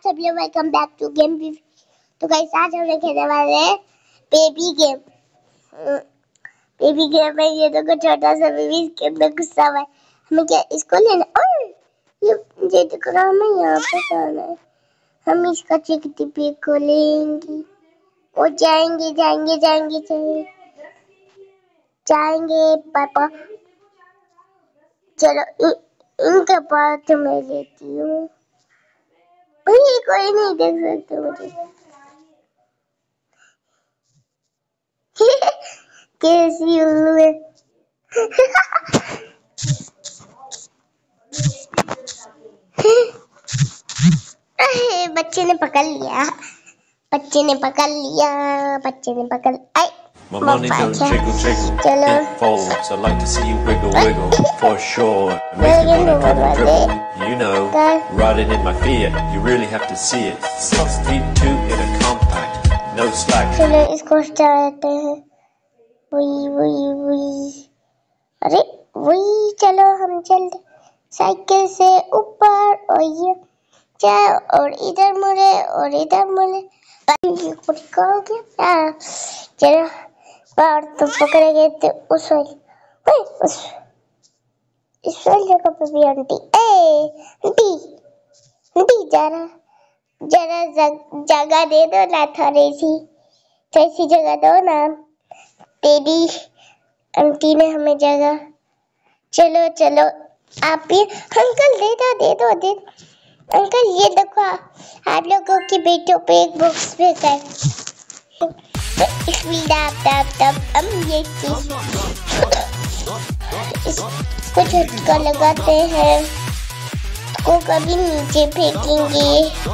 सब लोग welcome back to game. तो गाइस आज हम लोग खेलने वाले हैं बेबी गेम। बेबी गेम में ये तो छोटा सा बेबी इसके अंदर गुस्सा हुआ है। हमें क्या इसको लेना और ये दिख रहा हमें यहाँ पे जाना है। हम इसका चिकटी पे को लेंगे और जाएंगे जाएंगे जाएंगे जाएंगे जाएंगे पापा। चलो इनके पास मैं लेती हूँ। कोई नहीं देख सकते मुझे। कैसी उल्लू है। बच्चे ने पकड़ लिया। बच्चे ने पकड़ लिया। बच्चे ने पकड़ आई। My money don't jiggle jiggle, it folds. I'd like to see you wiggle wiggle, for sure. Make it wanna dribble dribble, you know. Riding in my Fiat, you really have to see it. 6 feet 2 in a compact, no slack. चलो इसको start हैं। वही अरे वही चलो हम चलते cycle से ऊपर और ये चाहे और इधर मुड़े और इधर मुड़े। चलो बाहर तो पकड़े गए थे उस जगह पे भी आंटी आंटी जरा जगह दे दो ना थोड़ी सी जगह दो ना। तेरी आंटी ने हमें जगह। चलो चलो आप भी अंकल दे दो अंकल ये देखो आप लोगों के बेटों पे एक बॉक्स भेजा है। ये इसको झटका लगाते हैं को कभी नीचे फेंकेंगे।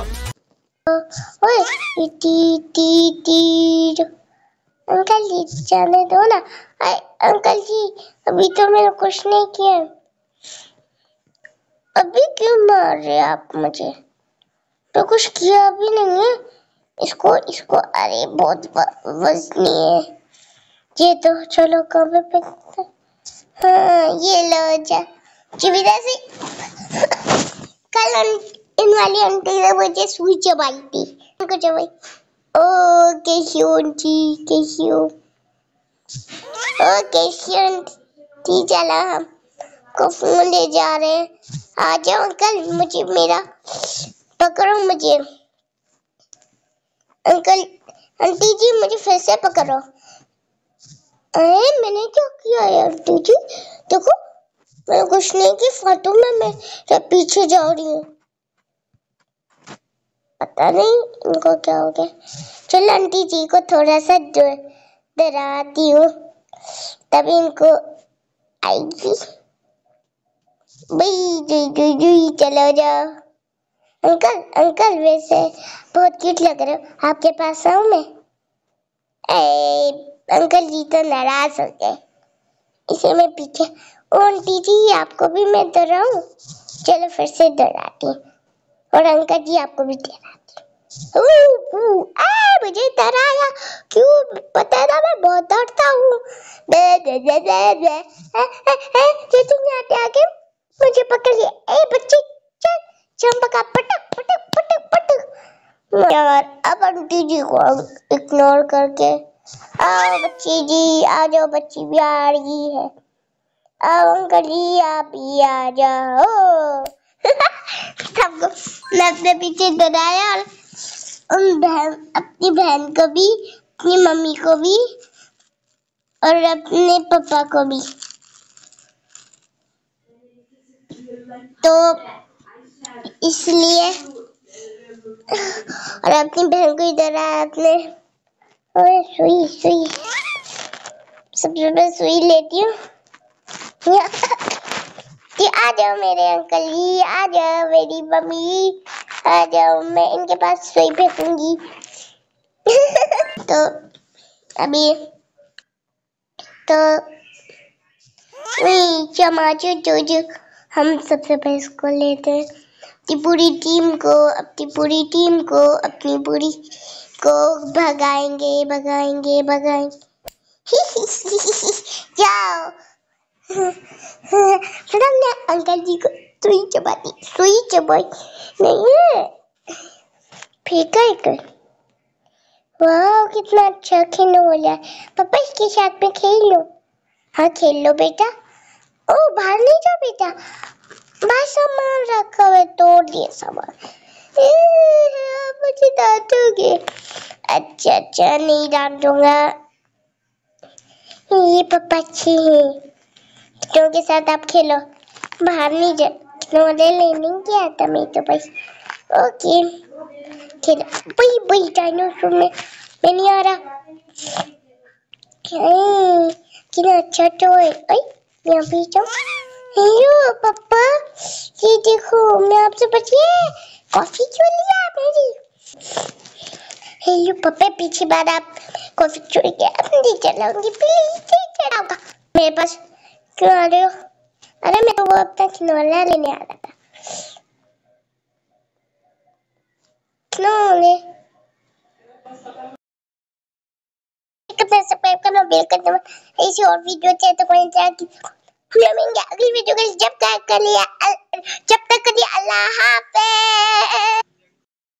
ओए टी अंकल जी जाने दो ना। अंकल जी अभी तो मैंने कुछ नहीं किया। अभी क्यों मार रहे आप मुझे? तो कुछ किया भी नहीं है। इसको अरे बहुत वजनी है ये तो। चलो कभी पे हाँ ये लो जा चिविदा से। कल इन वाली आंटी ने मुझे सुई चबाई थी। उनको चबाई। ओ कैसी आंटी कैसी हो? ओ कैसी आंटी? चला हम को फोन ले जा रहे हैं। आ जाओ अंकल मुझे मेरा पकड़ो मुझे। अंकल आंटी जी मुझे फिर से पकड़ो। अरे मैंने क्या किया है आंटी जी? देखो मैंने कुछ नहीं की फाटू में मैं पीछे जा रही हूँ। पता नहीं इनको क्या हो गया। चलो आंटी जी को थोड़ा सा डराती हूँ तभी इनको आएगी। भाई चलो जाओ। अंकल वैसे बहुत क्यूट लग रहे हो। आपके पास आऊं मैं? अंकल जी तो नाराज हो गए। इसे मैं पीछे। आंटी जी आपको भी मैं डराऊं? चलो फिर से डराती हूँ और अंकल जी आपको भी डराती हूँ। मुझे डराया क्यों? पता ना मैं बहुत डरता हूँ। तुम आगे मुझे पकड़ लिया। बच्चे चल चंपका पटक पटक पटक पटक। यार अब आंटी जी को इग्नोर करके आओ बच्ची जी आ जाओ। बच्ची भी आ रही है। आओ अंकल जी आप भी आ जाओ। सबको मैं अपने पीछे डराया और अपनी बहन को भी अपनी मम्मी को भी और अपने पापा को भी। तो इसलिए और अपनी बहन को इधर आया अपने। और सुई सबसे पहले सुई लेती हूँ। आ जाओ मेरे अंकल जी आ जाओ मेरी मम्मी आ जाओ। मैं इनके पास सुई फेंकूंगी। तो अभी तो चमाचो हम सबसे पहले इसको लेते हैं। अपनी पूरी टीम को भगाएंगे। जाओ। अंकल जी को सुई चबाई नहीं है। फेंका है कोई। वाह कितना अच्छा खिलौना है। पापा इसके साथ में खेल लो। हाँ खेल लो बेटा। ओ बाहर नहीं जाओ बेटा, बाहर सामान रखा हुआ है, तोड़ दिया सामान। मुझे डांटोगे? अच्छा अच्छा नहीं डांटूंगा, ये पापा अच्छे हैं। खिलौनों के साथ आप खेलो, बाहर नहीं जा। खिलौने लेने गया था मैं तो बस। ओके खेलो। वही वही डायनासोर में मैं नहीं आ रहा। कितना अच्छा टॉय। यहाँ पे जाओ। हेलो पापा, ये देखो मैं आपसे बचिए कॉफी क्यों लिया मेरी। हेलो पापा, पीछे बार आप कॉफी चोरी के नहीं चलाऊंगी, प्लीज नहीं चलाऊंगा। मेरे पास क्यों आ रहे हो? अरे मैं तो वो अपना खिलौना लेने आ रहा था। खिलौने सब्सक्राइब करना, बेल कर दो। ऐसी और वीडियो चाहिए तो कमेंट मिलेंगे अगली वीडियो का। जब तक के लिए अल्लाह हाफ़िज़।